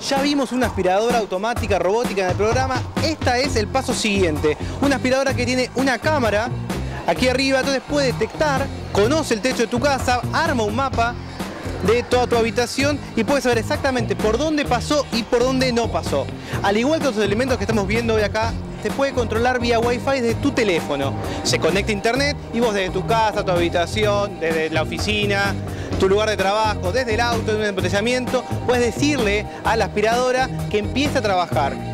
Ya vimos una aspiradora automática robótica en el programa. Esta es el paso siguiente. Una aspiradora que tiene una cámara aquí arriba, entonces puede detectar, conoce el techo de tu casa, arma un mapa de toda tu habitación y puedes saber exactamente por dónde pasó y por dónde no pasó. Al igual que los elementos que estamos viendo hoy acá, se puede controlar vía Wi-Fi desde tu teléfono. Se conecta a internet y vos desde tu casa, tu habitación, desde la oficina, tu lugar de trabajo, desde el auto, en un embotellamiento, puedes decirle a la aspiradora que empiece a trabajar.